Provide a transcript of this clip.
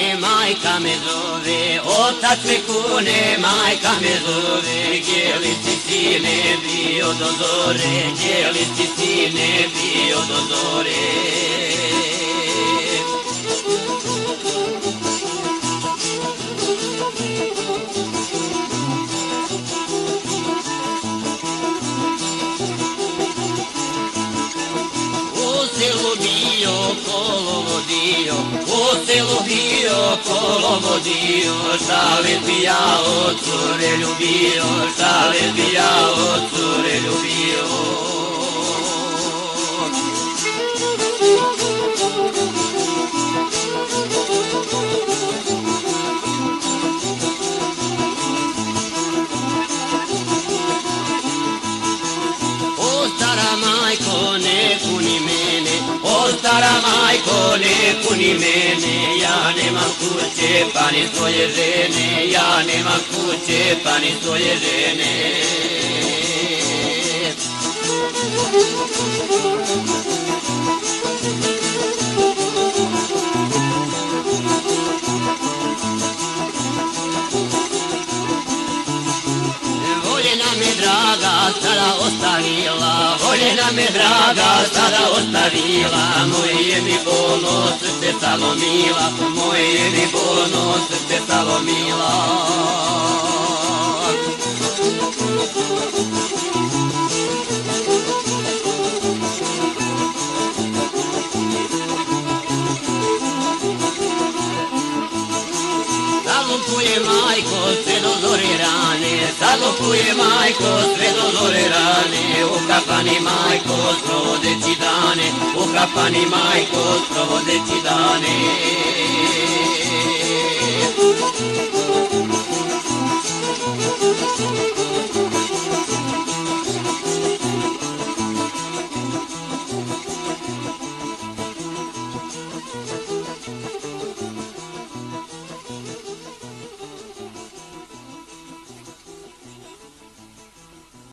majka me zove, otac me kune, majka me zove, gdje li si sine bio do zore, gdje li si sine bio do zore. U selu bio kolovodio, šalet bi ja od cure ljubio, šalet bi ja od cure ljubio. Stara majko, ne kuni mene, ja nemam kuće pa ni svoje žene, ja nemam kuće pa ni svoje žene. Voljena me draga sada ostavila, voljena me draga sada ostavila, moje mi bolno srce salomila, moje mi bolno srce salomila. Salupuje majko sve do zore rane, salupuje majko sve do zore rane, ukapani majko sprovodeći dane, ukapani majko sprovodeći dane.